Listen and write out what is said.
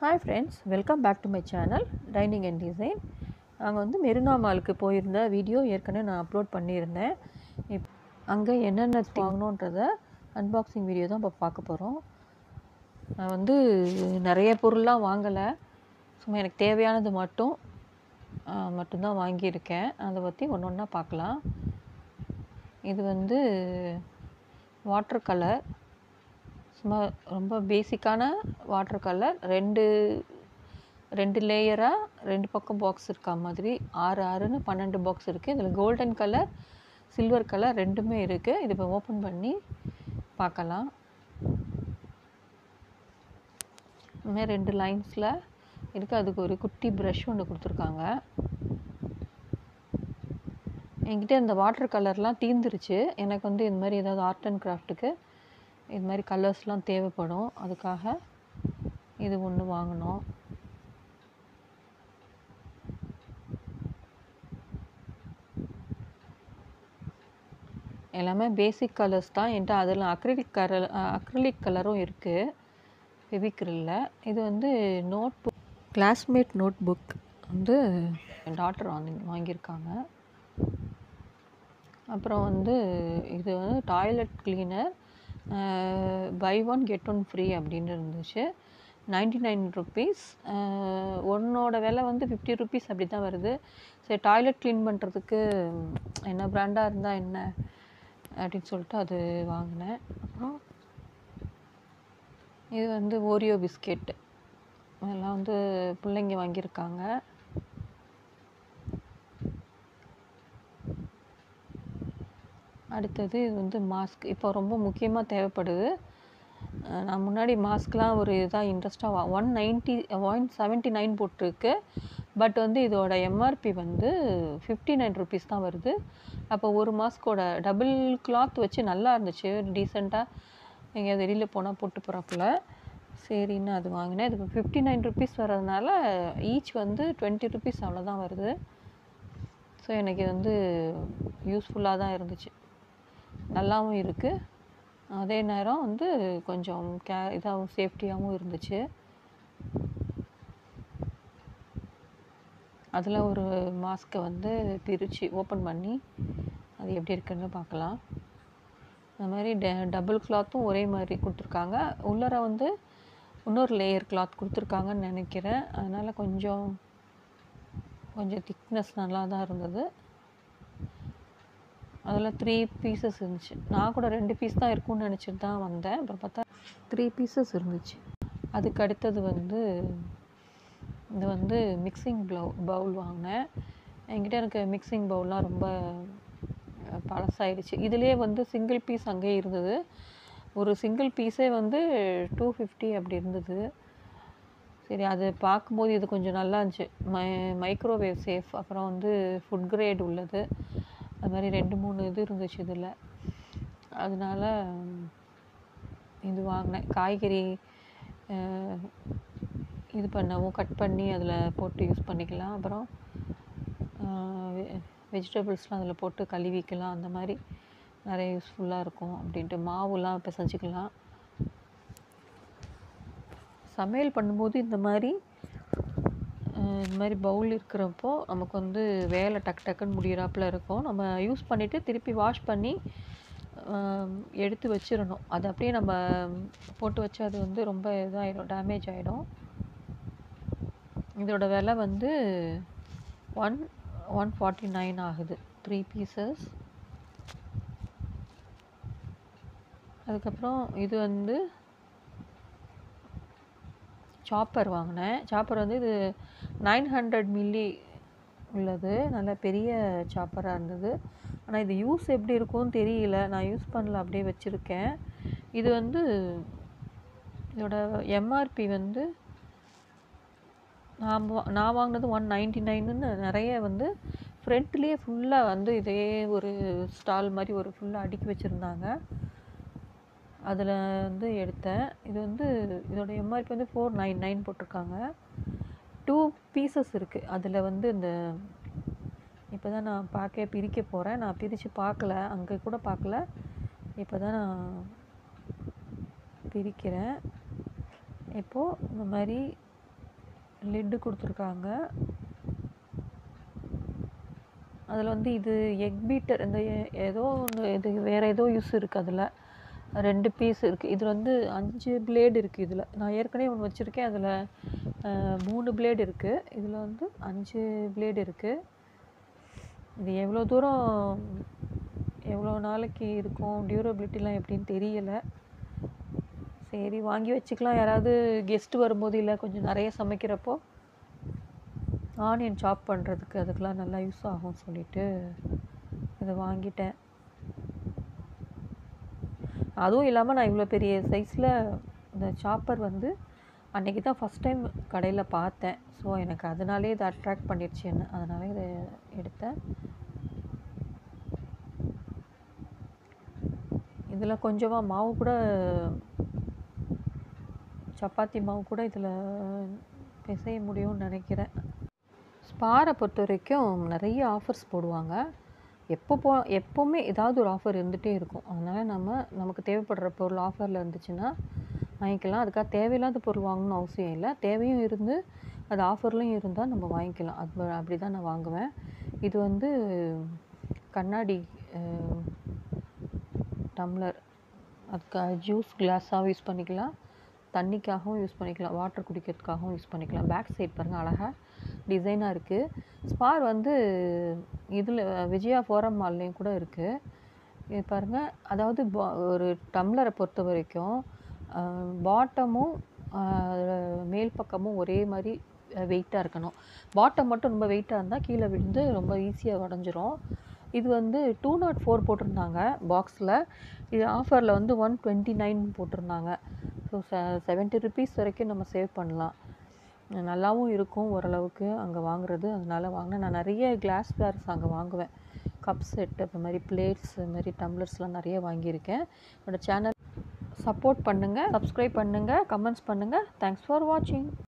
Hi friends, welcome back to my channel Dining and Design. நாங்கள் வந்து மெரினா மாலுக்கு போயிருந்த வீடியோ ஏற்கனவே நான் அப்லோட் பண்ணியிருந்தேன். அங்கே என்னென்ன வாங்கணுன்றத அன்பாக்சிங் வீடியோ தான் இப்போ பார்க்க போகிறோம். நான் வந்து நிறைய பொருள்லாம் வாங்கலை, சும்மா எனக்கு தேவையானது மட்டும்தான் வாங்கியிருக்கேன். அதை பற்றி ஒன்று ஒன்றா பார்க்கலாம். இது வந்து வாட்டர் கலர், சும்மா ரொம்ப பேசிக்கான வாட்டர் கலர். ரெண்டு லேயராக ரெண்டு பக்கம் பாக்ஸ் இருக்கா மாதிரி 6 12 பாக்ஸ் இருக்குது. இதில் கோல்டன் கலர், சில்வர் கலர் ரெண்டுமே இருக்குது. இது இப்போ ஓப்பன் பண்ணி பார்க்கலாம். இனிமேல் 2 லைன்ஸில் இருக்குது. அதுக்கு ஒரு குட்டி ப்ரஷ் ஒன்று கொடுத்துருக்காங்க. என்கிட்ட இந்த வாட்டர் கலர்லாம் தீர்ந்துருச்சு. எனக்கு வந்து இது மாதிரி ஏதாவது ஆர்ட் அண்ட் கிராஃப்ட்டுக்கு இது மாதிரி கலர்ஸ்லாம் தேவைப்படும். அதுக்காக இது ஒன்று வாங்கினோம். எல்லாமே பேசிக் கலர்ஸ் தான். என்கிட்ட அதில் அக்ரிலிக் கலரும் இருக்குது ஃபெவிக்ரில்ல. இது வந்து கிளாஸ்மேட் நோட் புக் வந்து என் டாட்டர் வாங்கியிருக்காங்க. அப்புறம் வந்து இது வந்து toilet cleaner, buy 1 get 1 free அப்படின்னு இருந்துச்சு. 99 ருபீஸ். ஒன்னோட விலை வந்து 50 ருபீஸ் அப்படி தான் வருது. சரி, டாய்லெட் க்ளீன் பண்ணுறதுக்கு என்ன ப்ராண்டாக இருந்தால் என்ன அப்படின்னு சொல்லிட்டு அது வாங்கினேன். அப்புறம் இது வந்து ஓரியோ பிஸ்கெட், அதெல்லாம் வந்து பிள்ளைங்க வாங்கியிருக்காங்க. அடுத்தது இது வந்து மாஸ்க், இப்போ ரொம்ப முக்கியமாக தேவைப்படுது. நான் முன்னாடி மாஸ்க்லாம் ஒரு இதாக இன்ட்ரெஸ்ட்டாக 179 போட்டிருக்கு. பட் வந்து இதோட எம்ஆர்பி வந்து 59 ருபீஸ் தான் வருது. அப்போ ஒரு மாஸ்கோட டபுள் கிளாத் வச்சு நல்லா இருந்துச்சு, டீசெண்டாக எங்கேயாவது வெளியில் போனால் போட்டு போகிறப்பல. சரின்னு அது வாங்கினேன். இது 59 ருபீஸ் வர்றதுனால ஈச் வந்து 20 ருபீஸ் அவ்வளோதான் வருது. ஸோ எனக்கு வந்து யூஸ்ஃபுல்லாக தான் இருந்துச்சு, நல்லாவும் இருக்குது. அதே நேரம் வந்து கொஞ்சம் இதாகவும் சேஃப்டியாகவும் இருந்துச்சு. அதில் ஒரு மாஸ்க்கை வந்து பிரித்து ஓப்பன் பண்ணி அது எப்படி இருக்குன்னு பார்க்கலாம். அந்த மாதிரி டபுள் கிளாத்தும் ஒரே மாதிரி கொடுத்துருக்காங்க. உள்ளர வந்து இன்னொரு லேயர் கிளாத் கொடுத்துருக்காங்கன்னு நினைக்கிறேன். அதனால் கொஞ்சம் திக்னஸ் நல்லா தான் இருந்தது. அதில் 3 பீசஸ் இருந்துச்சு. நான் கூட 2 பீஸ் தான் இருக்கும்னு நினச்சிட்டு தான் வந்தேன். அப்புறம் பார்த்தா 3 பீசஸ் இருந்துச்சு. அதுக்கு அடுத்தது வந்து இது வந்து மிக்சிங் பவுல் வாங்கினேன். என்கிட்ட எனக்கு மிக்சிங் பவுல்லாம் ரொம்ப பழசாயிடுச்சு. இதுலேயே வந்து சிங்கிள் பீஸ் அங்கேயே இருந்தது. ஒரு சிங்கிள் பீஸே வந்து 250 அப்படி இருந்தது. சரி, அது பார்க்கும்போது இது கொஞ்சம் நல்லா இருந்துச்சு. மைக்ரோவேவ் சேஃப், அப்புறம் வந்து ஃபுட் கிரேட் உள்ளது, அது மாதிரி 2-3 இது இருந்துச்சு இதில். அதனால இது வாங்கினேன். காய்கறி இது பண்ணவும் கட் பண்ணி அதில் போட்டு யூஸ் பண்ணிக்கலாம். அப்புறம் வெஜிடபிள்ஸ்லாம் அதில் போட்டு கழுவிக்கலாம். அந்த மாதிரி நிறைய யூஸ்ஃபுல்லாக இருக்கும் அப்படின்ட்டு. மாவுலாம் பிசைஞ்சிக்கலாம். சமையல் பண்ணும்போது இந்த மாதிரி பவுல் இருக்கிறப்போ நமக்கு வந்து வேலை டக்குன்னு முடிகிறாப்புல இருக்கும். நம்ம யூஸ் பண்ணிவிட்டு திருப்பி வாஷ் பண்ணி எடுத்து வச்சிடணும். அது அப்படியே நம்ம போட்டு வச்சு அது வந்து ரொம்ப இதாகிடும், டேமேஜ் ஆகிடும். இதோட விலை வந்து 149 ஆகுது, 3 பீசஸ். அதுக்கப்புறம் இது வந்து சாப்பர் வாங்கினேன். சாப்பர் வந்து இது 900 மில்லி உள்ளது, நல்ல பெரிய சாப்பராக இருந்தது. ஆனால் இது யூஸ் எப்படி இருக்கும்னு தெரியல, நான் யூஸ் பண்ணல, அப்படியே வச்சுருக்கேன். இது வந்து இதோட எம்ஆர்பி வந்து நான் வாங்கினது 199ன்னு. நிறைய வந்து ஃப்ரண்ட்லேயே ஃபுல்லாக வந்து இதே ஒரு ஸ்டால் மாதிரி ஒரு ஃபுல்லாக அடுக்கி வச்சுருந்தாங்க. அதில் வந்து எடுத்தேன். இது வந்து இதோட எம்ஆர்பி வந்து 499 போட்டிருக்காங்க. 2 பீசஸ் இருக்குது. அதில் வந்து இந்த இப்போ தான் நான் பிரிக்க போகிறேன். நான் பிரித்து பார்க்கல, அங்கே கூட பார்க்கல. இப்போ தான் நான் பிரிக்கிறேன். இப்போது இந்த மாதிரி லிட்டு கொடுத்துருக்காங்க. அதில் வந்து இது எக் பீட்டர், இந்த ஏதோ ஒன்று, இது வேறு ஏதோ யூஸ் இருக்குது. அதில் 2 பீஸ் இருக்குது. இதில் வந்து 5 பிளேடு இருக்குது. இதில் நான் ஏற்கனவே ஒன்று வச்சுருக்கேன். அதில் 3 பிளேடு இருக்குது. இதில் வந்து 5 பிளேடு இருக்குது. இது எவ்வளோ தூரம், எவ்வளோ நாளைக்கு இருக்கும், டியூரபிலிட்டிலாம் எப்படின்னு தெரியலை. சரி, வாங்கி வச்சுக்கலாம். யாராவது கெஸ்ட்டு வரும்போது, இல்லை கொஞ்சம் நிறைய சமைக்கிறப்போ ஆனியன் சாப் பண்ணுறதுக்கு அதுக்கெலாம் நல்லா யூஸ் ஆகும் சொல்லிவிட்டு இதை வாங்கிட்டேன். அதுவும் இல்லாமல் நான் இவ்வளோ பெரிய சைஸில் இந்த சாப்பர் வந்து அன்றைக்கி தான் ஃபஸ்ட் டைம் கடையில் பார்த்தேன். ஸோ எனக்கு அதனாலே இதை அட்ராக்ட் பண்ணிடுச்சு என்ன, அதனால இதை எடுத்தேன். இதில் கொஞ்சமாக மாவு கூட, சப்பாத்தி மாவு கூட இதில் பிசைய முடியும்னு நினைக்கிறேன். ஸ்பாரை பொறுத்த வரைக்கும் நிறைய ஆஃபர்ஸ் போடுவாங்க. எப்போவுமே ஏதாவது ஒரு ஆஃபர் இருந்துகிட்டே இருக்கும். அதனால் நமக்கு தேவைப்படுற பொருள் ஆஃபரில் இருந்துச்சுன்னா வாங்கிக்கலாம். அதுக்காக தேவையில்லாத பொருள் வாங்கணும்னு அவசியம் இல்லை. தேவையும் இருந்து அது ஆஃபர்லையும் இருந்தால் நம்ம வாங்கிக்கலாம். அப்படி தான் நான் வாங்குவேன். இது வந்து கண்ணாடி டம்ளர், அதுக்கு ஜூஸ் கிளாஸாகவும் யூஸ் பண்ணிக்கலாம், தண்ணிக்காகவும் யூஸ் பண்ணிக்கலாம், வாட்டர் குடிக்கிறதுக்காகவும் யூஸ் பண்ணிக்கலாம். பேக் சைட் பாருங்கள், அழகாக டிசைனாக இருக்குது. ஸ்பார் வந்து இதில் விஜயா ஃபோரம் மால்லையும் கூட இருக்குது. இது பாருங்கள், அதாவது ஒரு டம்ளரை பொறுத்த வரைக்கும் பாட்டமும் மேல் பக்கமும் ஒரே மாதிரி வெயிட்டாக இருக்கணும். பாட்டம் மட்டும் ரொம்ப வெயிட்டாக இருந்தால் கீழே விழுந்து ரொம்ப ஈஸியாக உடஞ்சிரும். இது வந்து 204 போட்டிருந்தாங்க பாக்ஸில். இது ஆஃபரில் வந்து 129 போட்டிருந்தாங்க. ஸோ 70 ருபீஸ் வரைக்கும் நம்ம சேவ் பண்ணலாம். நல்லாவும் இருக்கும் ஓரளவுக்கு அங்கே வாங்குறது. அதனால் வாங்கினேன். நான் நிறைய கிளாஸ் வேர்ஸ் அங்கே வாங்குவேன். கப் செட், அது மாதிரி பிளேட்ஸ், இது மாதிரி டம்ளர்ஸ்லாம் நிறைய வாங்கியிருக்கேன். என்னோடய சேனல் சப்போர்ட் பண்ணுங்கள், சப்ஸ்கிரைப் பண்ணுங்கள், கமெண்ட்ஸ் பண்ணுங்கள். தேங்க்ஸ் ஃபார் வாட்சிங்.